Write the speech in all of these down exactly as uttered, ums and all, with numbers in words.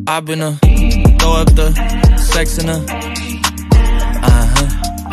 I've been a throw up the sex in a uh-huh.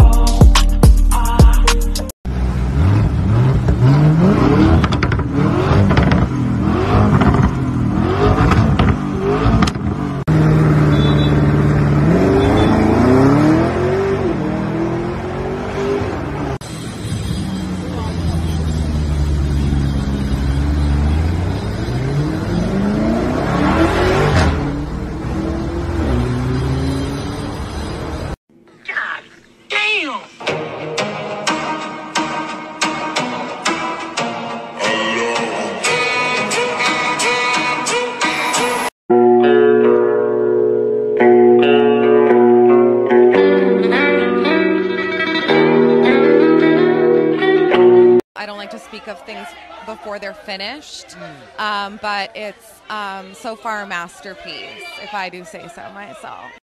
I don't like to speak of things before they're finished, um, but it's um, so far a masterpiece, if I do say so myself.